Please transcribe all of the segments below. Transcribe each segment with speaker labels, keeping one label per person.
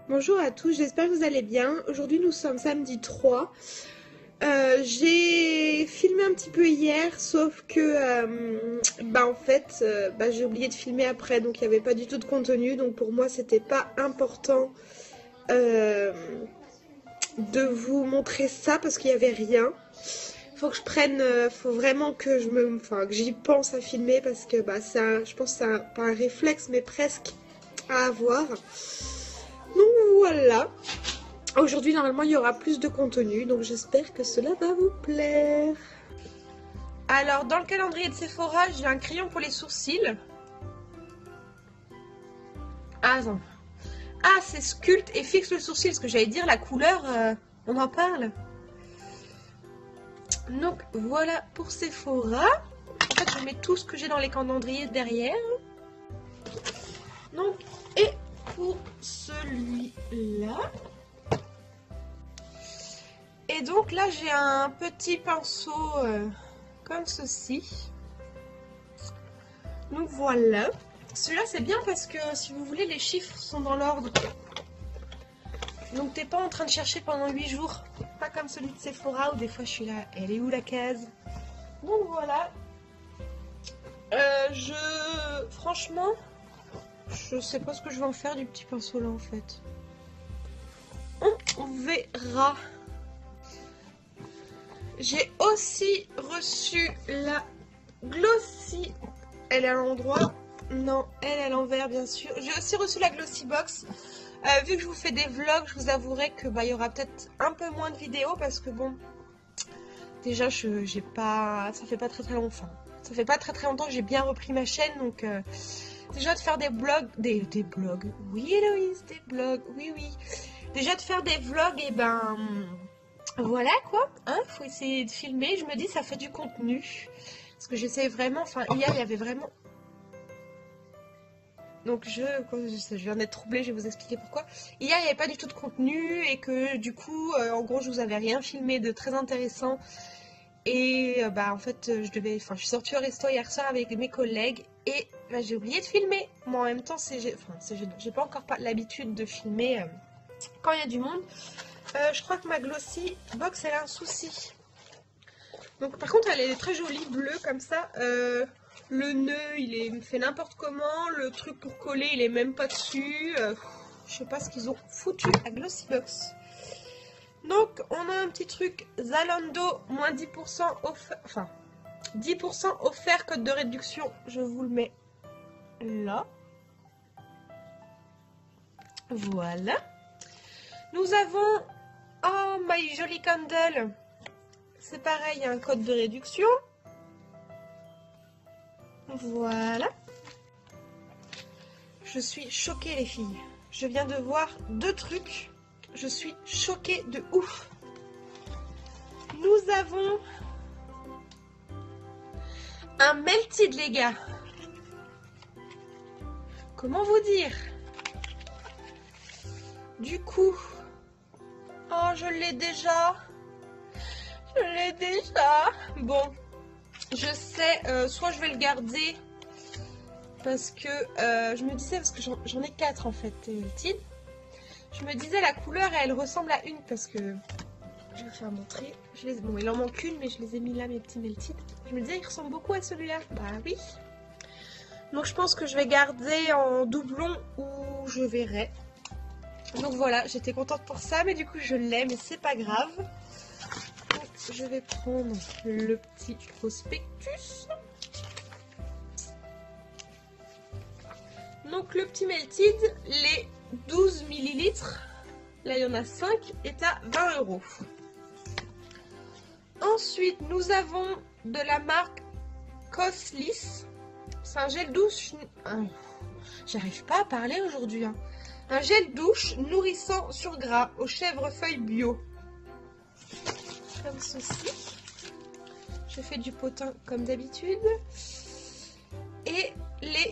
Speaker 1: Bonjour à tous, j'espère que vous allez bien. Aujourd'hui nous sommes samedi 3. J'ai filmé un petit peu hier, sauf que en fait j'ai oublié de filmer après, donc il n'y avait pas du tout de contenu, donc pour moi c'était pas important euh, de vous montrer ça parce qu'il n'y avait rien. Faut que je prenne, faut vraiment que que j'y pense à filmer parce que ça, je pense que c'est pas un réflexe mais presque à avoir. Donc voilà. Aujourd'hui, normalement, il y aura plus de contenu, donc j'espère que cela va vous plaire. Alors, dans le calendrier de Sephora, j'ai un crayon pour les sourcils. Ah, non. Ah, c'est sculpte et fixe le sourcil, ce que j'allais dire, la couleur, on en parle. Donc, voilà pour Sephora. En fait, je mets tout ce que j'ai dans les calendriers derrière. Donc, et pour celui-là... Et donc là j'ai un petit pinceau comme ceci. Donc voilà. Celui-là c'est bien parce que si vous voulez les chiffres sont dans l'ordre. Donc t'es pas en train de chercher pendant 8 jours. Pas comme celui de Sephora où des fois je suis là, elle est où la case? Donc voilà. Franchement, je sais pas ce que je vais en faire du petit pinceau là en fait. On verra. J'ai aussi reçu la Glossy. Elle est à l'endroit. Non, elle est à l'envers bien sûr. J'ai aussi reçu la Glossy Box. Vu que je vous fais des vlogs, je vous avouerai que il y aura peut-être un peu moins de vidéos parce que bon, déjà j'ai pas, ça fait pas très longtemps. Ça fait pas très longtemps que j'ai bien repris ma chaîne, donc déjà de faire des blogs, des blogs. Oui Héloïse, des blogs. Oui. Déjà de faire des vlogs et voilà quoi, hein, faut essayer de filmer, je me dis ça fait du contenu. Parce que j'essaie vraiment, enfin hier il y avait vraiment... Donc je viens d'être troublée, je vais vous expliquer pourquoi. Hier il n'y avait pas du tout de contenu et que du coup, en gros je vous avais rien filmé de très intéressant. Et en fait je suis sortie au resto hier soir avec mes collègues et j'ai oublié de filmer. Moi en même temps c'est gênant, j'ai pas encore l'habitude de filmer quand il y a du monde. Je crois que ma Glossy Box elle a un souci. Donc par contre elle est très jolie, bleue comme ça. Le nœud il est fait n'importe comment. Le truc pour coller il est même pas dessus. Je sais pas ce qu'ils ont foutu à Glossy Box. Donc on a un petit truc Zalando, moins 10% offert. Enfin 10% offert, code de réduction. Je vous le mets là. Voilà. Nous avons... Oh my joli candle. C'est pareil, il y a un code de réduction. Voilà. Je suis choquée les filles. Je viens de voir 2 trucs. Je suis choquée de ouf. Nous avons un Melted les gars. Comment vous dire? Du coup... Oh je l'ai déjà. Je l'ai déjà. Bon. Je sais, soit je vais le garder parce que je me disais, parce que j'en ai 4 en fait, Melted. Je me disais la couleur elle ressemble à une parce que je vais vous faire montrer. Bon, il en manque une mais je les ai mis là mes petits Melted. Je me disais il ressemble beaucoup à celui-là. Bah oui. Donc je pense que je vais garder en doublon ou je verrai. Donc voilà, j'étais contente pour ça mais du coup je l'ai mais c'est pas grave. Je vais prendre le petit prospectus. Donc le petit Melted, les 12 ml, là il y en a 5, est à 20 €. Ensuite nous avons de la marque Coslis. C'est un gel douche... J'arrive pas à parler aujourd'hui. Hein. Un gel douche nourrissant sur gras au chèvrefeuille bio. Comme ceci. Je fais du potin comme d'habitude. Et les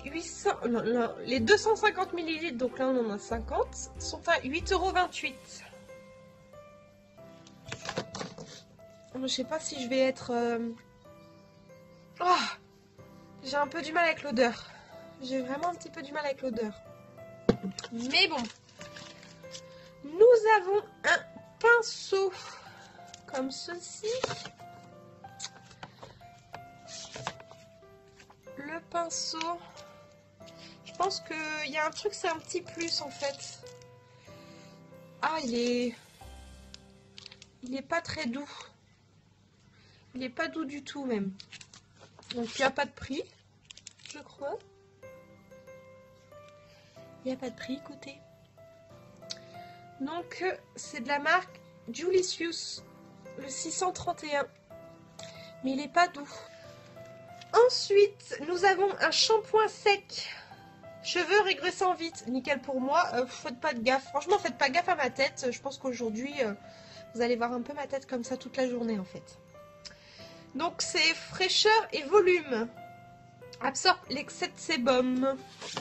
Speaker 1: 250 ml, donc là on en a 50, sont à 8,28 €. Je sais pas si je vais être... Oh, j'ai un peu du mal avec l'odeur. J'ai vraiment un petit peu du mal avec l'odeur. Mais bon. Nous avons un pinceau comme ceci. Le pinceau, je pense qu'il y a un truc, c'est un petit plus en fait. Ah, il est pas très doux. Il est pas doux du tout même. Donc il n'y a pas de prix, je crois. Il n'y a pas de prix, écoutez. Donc c'est de la marque Julicius, le 631. Mais il n'est pas doux. Ensuite, nous avons un shampoing sec. Cheveux régressant vite. Nickel pour moi. Faites pas de gaffe. Franchement, faites pas gaffe à ma tête. Je pense qu'aujourd'hui, vous allez voir un peu ma tête comme ça toute la journée en fait. Donc c'est fraîcheur et volume. Absorbe l'excès de sébum.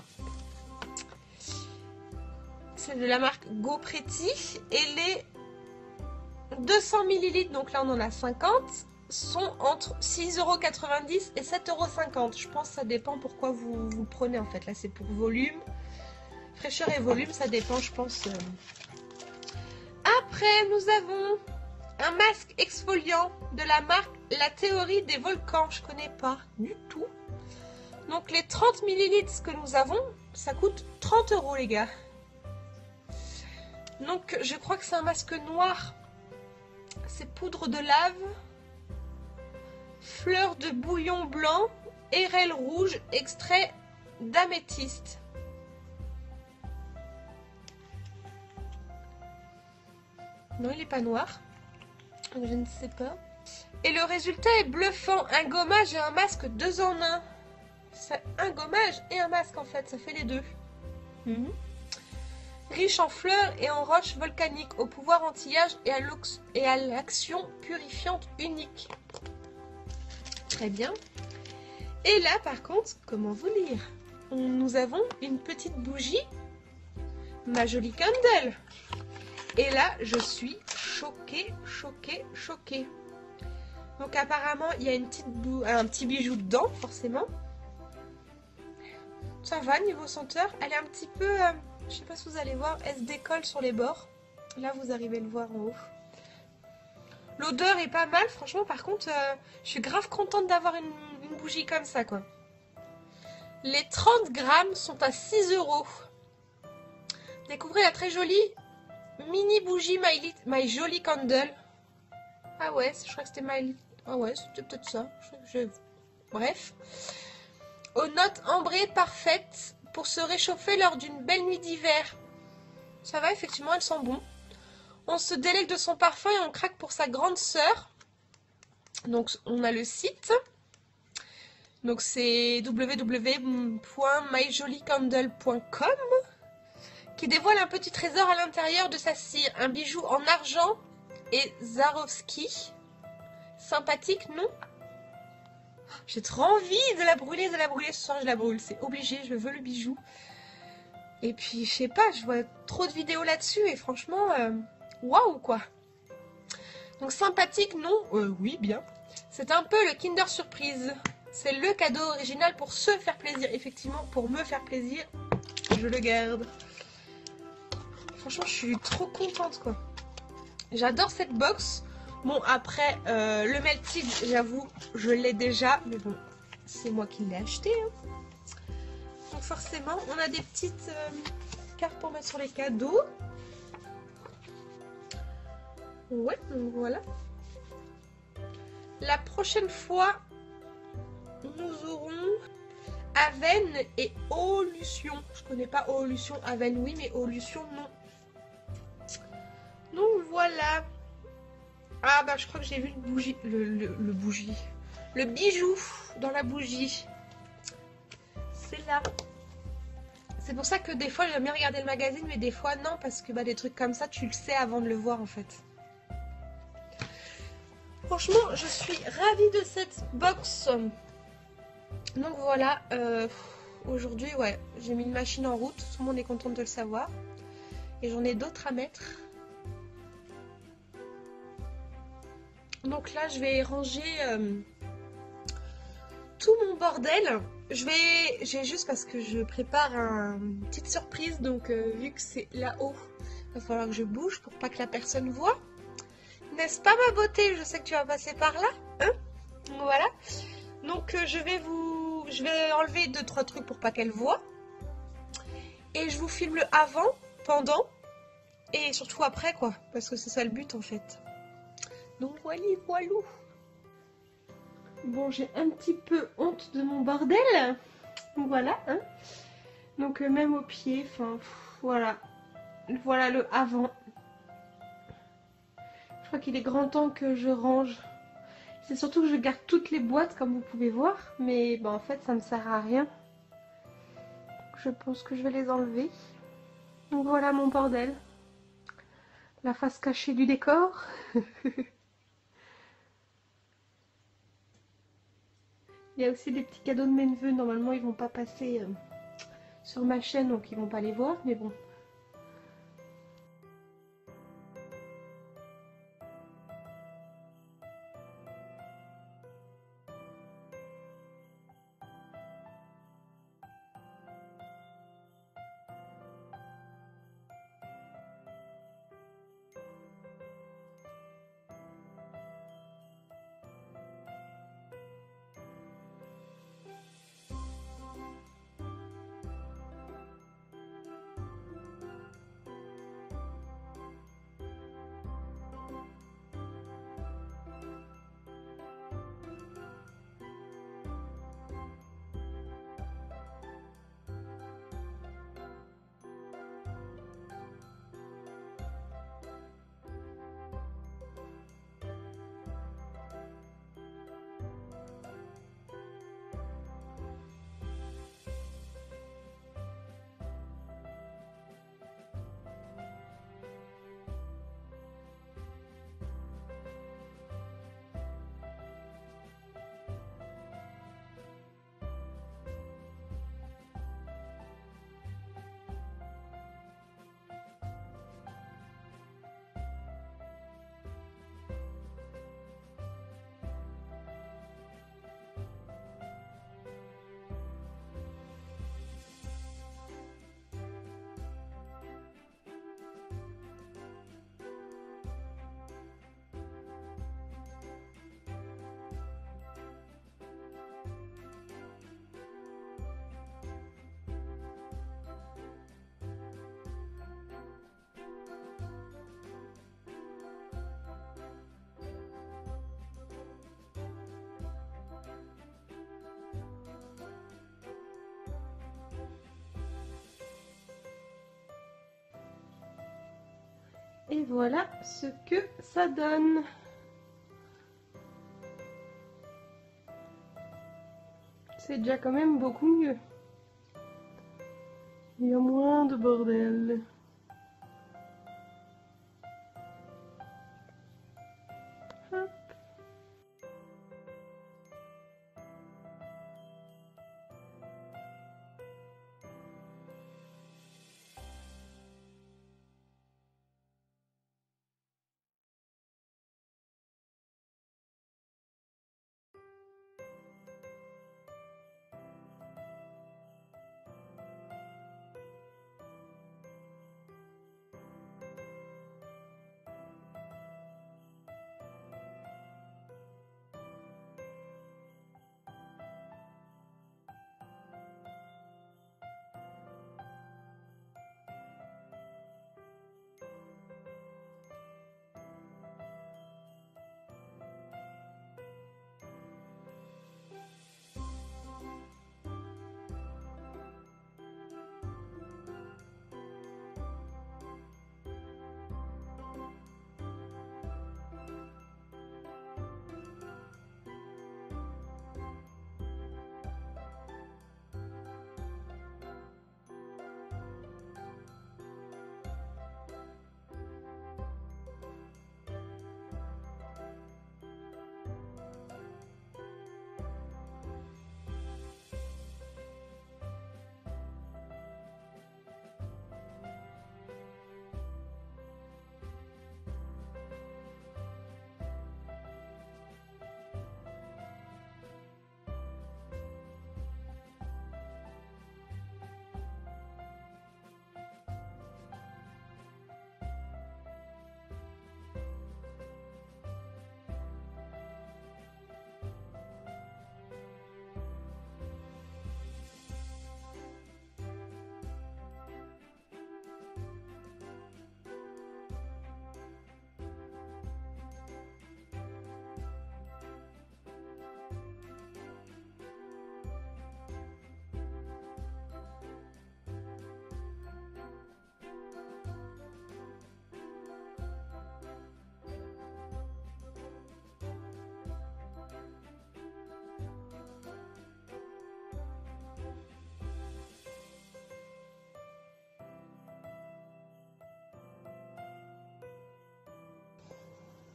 Speaker 1: C'est de la marque Go Pretty. Et les 200 ml, donc là on en a 50, sont entre 6,90 € et 7,50 €. Je pense que ça dépend pourquoi vous le prenez en fait. Là c'est pour volume. Fraîcheur et volume, ça dépend je pense. Après nous avons un masque exfoliant de la marque La Théorie des Volcans. Je connais pas du tout. Donc les 30 ml que nous avons, ça coûte 30 € les gars. Donc je crois que c'est un masque noir. C'est poudre de lave, fleur de bouillon blanc, érelle rouge, extrait d'améthyste. Non, il n'est pas noir. Je ne sais pas. Et le résultat est bluffant. Un gommage et un masque 2 en 1. C'est un gommage et un masque en fait. Ça fait les deux. Riche en fleurs et en roches volcaniques, au pouvoir anti-âge et à l'action purifiante unique. Très bien. Et là, par contre, comment vous lire? Nous avons une petite bougie, ma jolie candle. Et là, je suis choquée, choquée, choquée. Donc apparemment, il y a un petit bijou dedans, forcément. Ça va, niveau senteur. Elle est un petit peu... je sais pas si vous allez voir, elle se décolle sur les bords. Là, vous arrivez à le voir en haut. L'odeur est pas mal, franchement. Par contre, je suis grave contente d'avoir une bougie comme ça, quoi. Les 30 grammes sont à 6 €. Découvrez la très jolie mini bougie My Jolie Candle. Ah ouais, je crois que c'était My... Ah ouais, c'était peut-être ça. Bref. Aux notes ambrées parfaites pour se réchauffer lors d'une belle nuit d'hiver. Ça va, effectivement, elles sont bonnes. On se délègue de son parfum et on craque pour sa grande sœur. Donc, on a le site. Donc, c'est www.myjoliecandle.com qui dévoile un petit trésor à l'intérieur de sa cire. Un bijou en argent et Swarovski. Sympathique, non? J'ai trop envie de la brûler, Ce soir, je la brûle. C'est obligé, je veux le bijou. Et puis, je sais pas, je vois trop de vidéos là-dessus. Et franchement, waouh, quoi. Donc, sympathique, non? Oui, bien. C'est un peu le Kinder Surprise. C'est le cadeau original pour se faire plaisir. Effectivement, pour me faire plaisir, je le garde. Franchement, je suis trop contente, quoi. J'adore cette box. Bon, après, le Melted, j'avoue, je l'ai déjà. Mais bon, c'est moi qui l'ai acheté. Hein. Donc forcément, on a des petites cartes pour mettre sur les cadeaux. Ouais, donc voilà. La prochaine fois, nous aurons Aven et Eau-Lution. Je connais pas Eau-Lution, Aven oui, mais Eau-Lution non. Donc voilà. Ah bah je crois que j'ai vu le bougie, le bijou dans la bougie. C'est là. C'est pour ça que des fois j'aime bien regarder le magazine, mais des fois non, parce que bah, des trucs comme ça tu le sais avant de le voir en fait. Franchement je suis ravie de cette box. Donc voilà, aujourd'hui ouais, j'ai mis une machine en route, tout le monde est content de le savoir. Et j'en ai d'autres à mettre. Donc là, je vais ranger tout mon bordel. J'ai juste parce que je prépare une petite surprise. Donc vu que c'est là-haut, va falloir que je bouge pour pas que la personne voie. N'est-ce pas ma beauté? Je sais que tu vas passer par là. Hein? Voilà. Donc je vais enlever 2-3 trucs pour pas qu'elle voie. Et je vous filme le avant, pendant et surtout après quoi. Parce que c'est ça le but en fait. Donc voilà, voilou. Bon, j'ai un petit peu honte de mon bordel. Voilà, hein. Donc même au pied, enfin voilà. Voilà le avant. Je crois qu'il est grand temps que je range. C'est surtout que je garde toutes les boîtes comme vous pouvez voir. Mais en fait ça ne me sert à rien. Je pense que je vais les enlever. Donc voilà mon bordel. La face cachée du décor. Il y a aussi des petits cadeaux de mes neveux. Normalement ils vont pas passer sur ma chaîne donc ils vont pas les voir. Mais bon. Et voilà ce que ça donne. C'est déjà quand même beaucoup mieux. Il y a moins de bordel. Hop.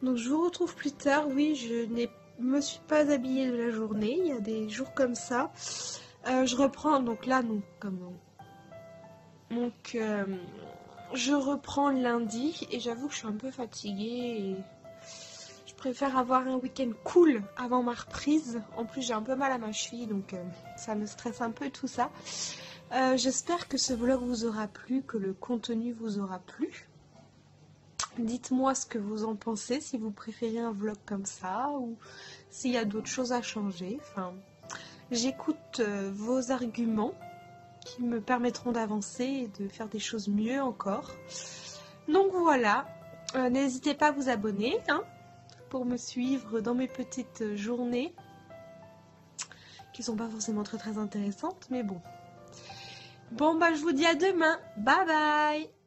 Speaker 1: Donc je vous retrouve plus tard. Oui, je ne me suis pas habillée de la journée. Il y a des jours comme ça. Je reprends donc là, donc comment donc je reprends lundi et j'avoue que je suis un peu fatiguée. Et je préfère avoir un week-end cool avant ma reprise. En plus, j'ai un peu mal à ma cheville, donc ça me stresse un peu tout ça. J'espère que ce vlog vous aura plu, que le contenu vous aura plu. Dites-moi ce que vous en pensez, si vous préférez un vlog comme ça ou s'il y a d'autres choses à changer. Enfin, j'écoute vos arguments qui me permettront d'avancer et de faire des choses mieux encore. Donc voilà, n'hésitez pas à vous abonner hein, pour me suivre dans mes petites journées qui sont pas forcément très intéressantes, mais bon. Bon bah je vous dis à demain, bye bye.